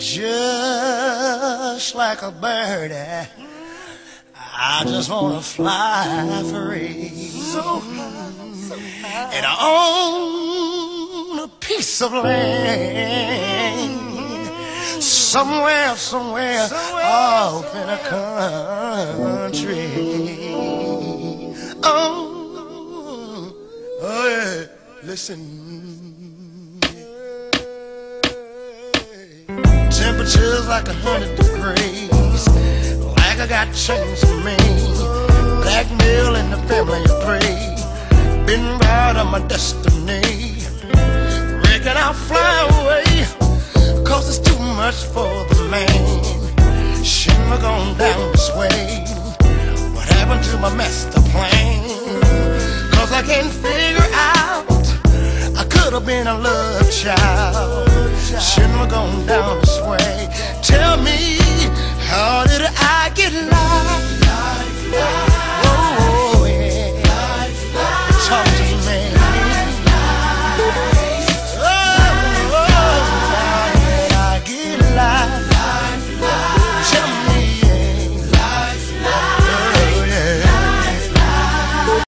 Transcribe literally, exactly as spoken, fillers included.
Just like a bird, I just wanna fly free. So high, so high. And I own a piece of land somewhere, somewhere, somewhere off somewhere. In a country. Oh, oh yeah, listen. Temperatures like a hundred degrees, like I got chains on me. Blackmail in the family of three, been right on my destiny. Reckon I'll fly away, cause it's too much for the man. Shouldn't have gone down this way. What happened to my master plan? Cause I can't figure out, I could have been a love child. Shouldn't have gone down this way. Tell me, how did I get